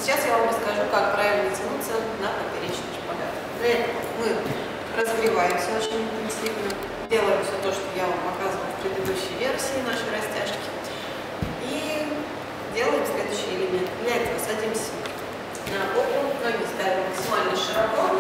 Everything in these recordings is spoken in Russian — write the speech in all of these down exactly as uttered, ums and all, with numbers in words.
сейчас я вам расскажу, как правильно тянуться на поперечный шпагат. Для этого мы разогреваемся очень интенсивно, делаем все то, что я вам показывала в предыдущей версии нашей растяжки, и делаем следующий элемент. Для этого садимся на попу, ноги ставим максимально широко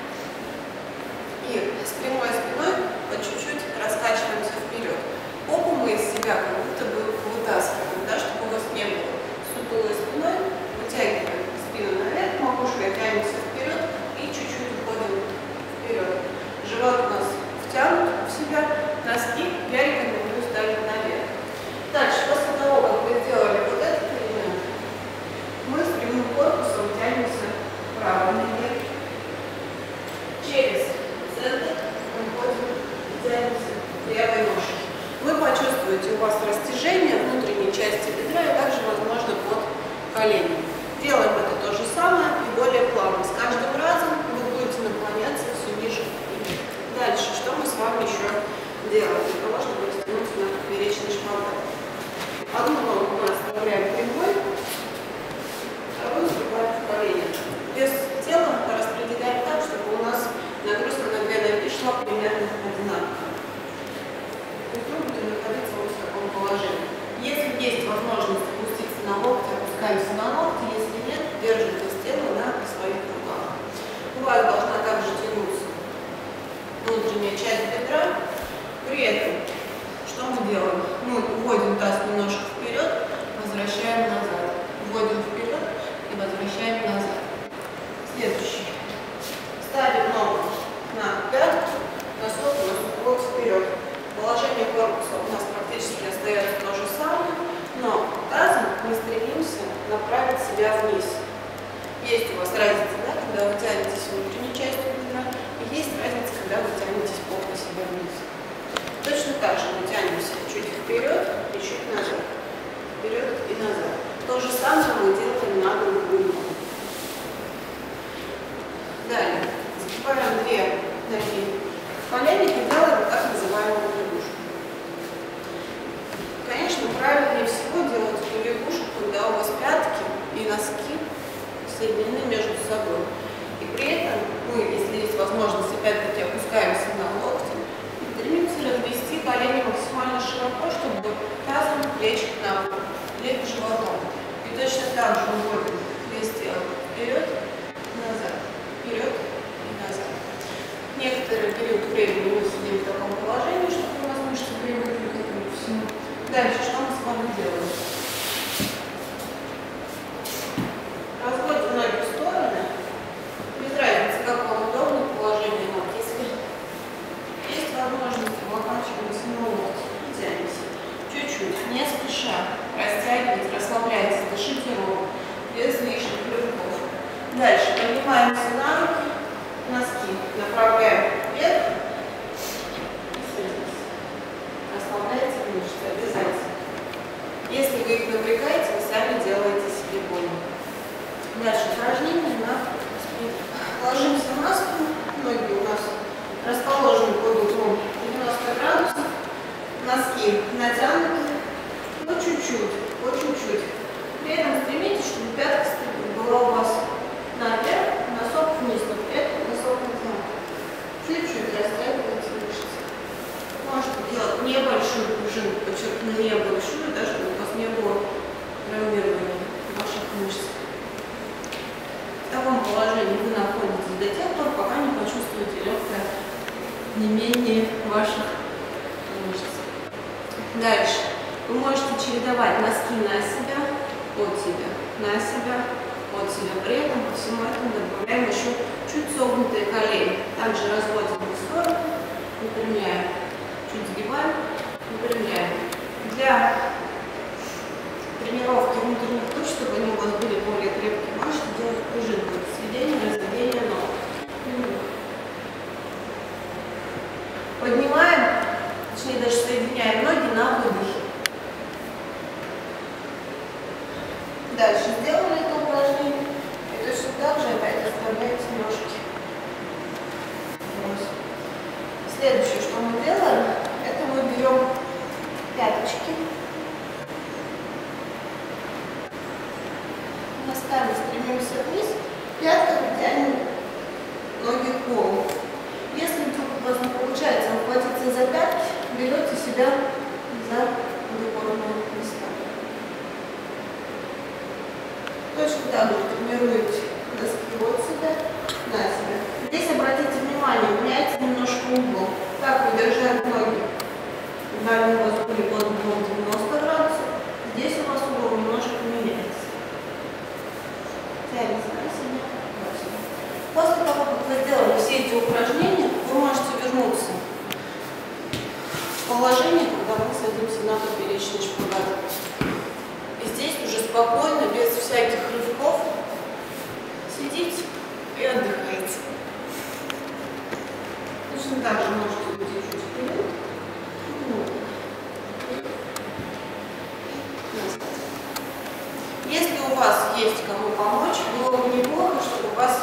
и с прямой спиной по чуть-чуть раскачиваемся вперед. Попу мы из себя как будто бы вытаскиваем, да, чтобы у вас не было сутулой спиной, вытягиваем спину наверх, макушкой тянемся вперед и чуть-чуть уходим вперед. Живот у нас втянут в себя, носки я рекомендую ставить наверх. Дальше, после того, как вы сделали вот этот элемент, мы с прямым корпусом тянемся вправо наверх. Через центр уходим и тянемся левой ножкой. Вы почувствуете у вас растяжение внутренней части бедра и также, возможно, под коленями. Делаем это то же самое и более плавно. С каждым разом вы будете наклоняться все ниже и ниже. Дальше, что мы с вами еще делаем для того, чтобы растянуться на поперечный шпагат? Одну ногу мы оставляем прямой, вторую сгибаем в колени. Вес тела распределяем так, чтобы у нас нагрузка на две ноги шла примерно одинаково. Попробуйте находиться вот в таком положении. Если есть возможность опуститься на локти, опускаемся на локти. Если нет, держите тело на своих руках. У вас должна также тянуться внутренняя часть бедра. При этом, что мы делаем? Мы уводим таз немножко вперед, возвращаем назад. Вводим вперед и возвращаем назад. Следующий. Ставим ногу на пятку, носок у нас уходит вперед. Положение корпуса у нас практически остается то же самое, но тазом мы стремимся направить себя вниз. Есть у вас разница, да, когда вы тянетесь внутренней частью бедра, и есть разница, когда вы тянетесь попой себя вниз. Точно так же мы тянемся чуть вперед и чуть назад. Вперед и назад. То же самое мы делаем на другую ногу. Далее. Сгибаем две ноги в коленях и делаем так называемую лягушку. Конечно, правильнее всего делать эту лягушку, когда у вас пятки и носки соединены между собой. И при этом мы, если есть возможность, опять-таки опускаемся на локти и стремимся развести колени максимально широко, чтобы тазом лечь на пол, лечь животом. И точно так же уводим вес тела вперед, назад, вперед и назад. Некоторый период времени мы сидим в таком положении, чтобы у нас мышцы привыкли к этому всему. Дальше, что мы с вами делаем? Разводим ноги в стороны. Без разницы, как вам удобно положение ног. Если есть возможность, облокачиваемся на локти и тянемся. Чуть-чуть, не спеша. Растягивайте, расслабляйтесь, дышите ровно, без лишних рывков. Дальше поднимаемся на руки. Носки направляем вверх и садитесь. Расслабляйте мышцы обязательно. Если вы их напрягаете, вы сами делаете себе больно. Дальше упражнение на спину. Ложимся на спину, ноги у нас расположены под углом девяносто градусов, носки натянуты, но чуть-чуть, по чуть-чуть. При этом стремитесь, чтобы пятка была у вас наверх, носок вниз, но при этом носок натянут. Чуть-чуть растягивайте мышцы. Можете делать небольшую пружинку, подчеркну небольшую, даже чтобы у вас не было травмирования ваших мышц. В таком положении вы находитесь до тех пор, пока не почувствуете легкое онемение ваших мышц. Дальше. Вы можете чередовать носки на себя, от себя, на себя, от себя. При этом ко всему этому добавляем еще чуть согнутые колени. Также разводим их в сторону, выпрямляем, чуть сгибаем, выпрямляем. Для тренировки внутренних туч, чтобы они у вас были более крепкие, можете делать пружинку, сведение, разведение ног. Поднимаем, точнее даже соединяем ноги на выдохе. Дальше сделали это упражнение. И точно так же опять оставляете ножки. Следующее, что мы делаем, это мы берем пяточки, носками стремимся вниз, пятками тянем ноги к полу. Если вдруг у вас не получается ухватиться за пятки, берете себя за опорные места. Точно так же тренируете носки вот сюда, на себя. Здесь обратите внимание, меняется немножко угол. Так вы держали ноги. Далее у вас были под углом девяносто градусов. Здесь у вас угол немножко меняется. Тянется на себя. После того, как вы сделали все эти упражнения, вы можете вернуться в положение, когда мы садимся на поперечный шпагат. И здесь уже спокойно, без всяких рывков, сидите и отдыхаете. Точно так же можете уйти чуть вперед. Если у вас есть кому помочь, было бы неплохо, чтобы вас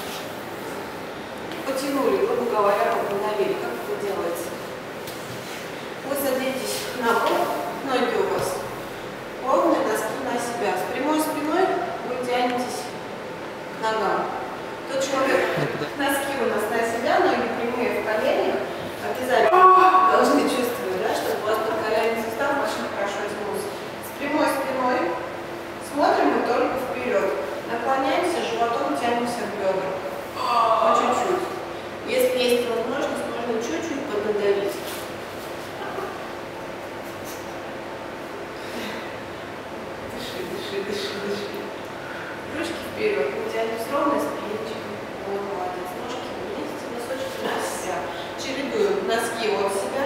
потянули, грубо говоря, вдохновили. Как это делается? Вы садитесь на пол, ноги у вас ровные, носки на себя. С прямой спиной вы тянетесь к ногам. Тот человек, носки у нас на себя, ноги прямые в коленях, обязательно должны чувствовать, да, чтобы у вас подколенный сустав очень хорошо тянулся. С прямой спиной смотрим мы только вперед. Наклоняемся, животом тянемся к бедрам. По чуть-чуть. Если есть возможность, можно чуть-чуть поднадавить. Дыши, дыши, дыши, дыши. Ручки вперед. Мы тянемся ровно спиночкой. Вот, молодец. Ножки вместе, носочки на себя. Чередуем носки от себя.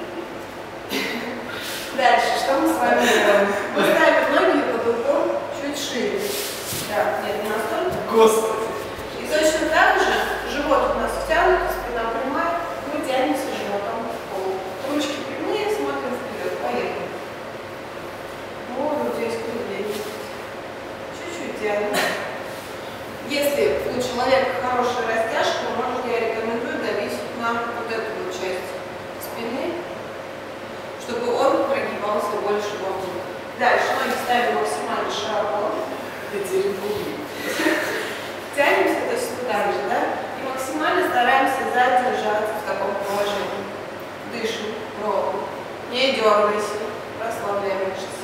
Дальше, что мы с вами делаем? Мы ставим ноги под углом чуть шире. Так, нет, не настолько. Господи. И точно так же живот у нас втянут, спина прямая, мы тянемся животом в пол. Ручки прямые, смотрим вперед. Поехали. Вот здесь круглее. Чуть-чуть тянем. Если у человека хорошая растяжка, может, я рекомендую давить на вот эту вот часть спины, чтобы он прогибался больше вокруг. Дальше ноги ставим максимально широко. Тянемся точно так же, да? И максимально стараемся задержаться в таком положении. Дышим ровно. Не дергайся. Расслабляй мышцы.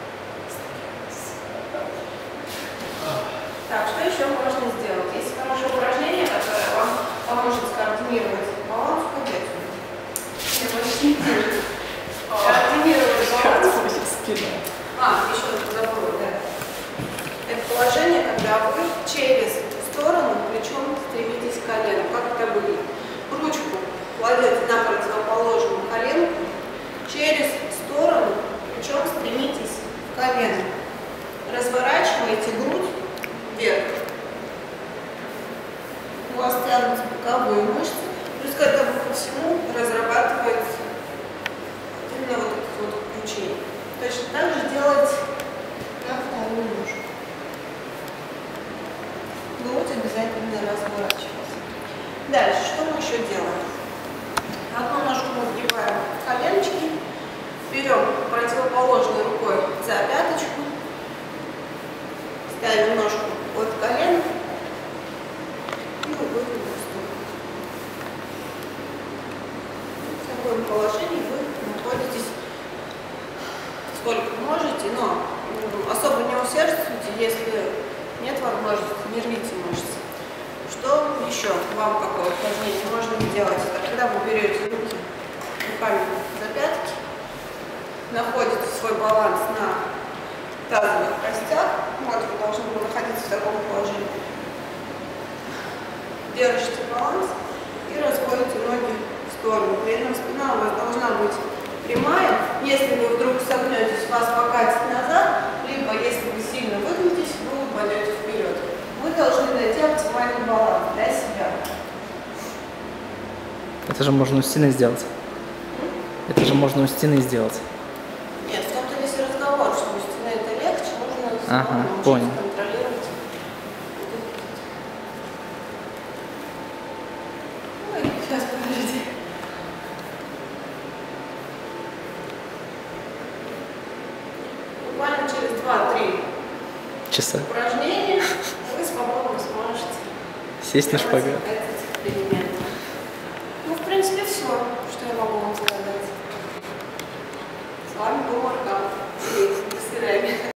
Так, что еще можно сделать? Есть хорошее упражнение, которое вам поможет скоординировать баланс. Ходи отсюда. Координировать баланс. А, еще забыла, да. Это положение, когда вы через сторону плечом стремитесь к колену. Как это будет? Ручку кладете на противоположную коленку, через сторону плечом стремитесь к колену. Разворачиваете грудь вверх. У вас тянутся боковые мышцы. Плюс к этому ко всему разрабатывается именно вот это вот включение. Точно так же делать на вторую ножку. Грудь обязательно разворачивается. Дальше, что мы еще делаем? Одну ножку мы вгибаем в коленочки, берем противоположной рукой за пяточку, ставим ножку под колено и выводим в сторону. В таком положении вы находитесь сколько можете, но особо не усердствуйте, если нет возможности, не рвите мышцы. Что еще вам какое упражнение можно делать? Это когда вы берете руки руками за пятки, находите свой баланс на тазовых костях, вот вы должны находиться в таком положении. Держите баланс и разводите ноги в сторону. При этом спина у вас должна быть прямая. Если вы вдруг согнетесь, вас покатит назад, либо если вы сильно выгнетесь, вы упадете вперед. Вы должны найти оптимальный баланс для себя. Это же можно у стены сделать. М? Это же можно у стены сделать. Нет, в том-то весь разговор, что у стены это легче, нужно ага, понял. контролировать. Ой, сейчас, подожди. Буквально через два-три часа. упражнения, вы свободно сможете Сесть на делать шпагат. этот элемент. Ну, в принципе, все, что я могу вам сказать. С вами был Маркан. До свидания.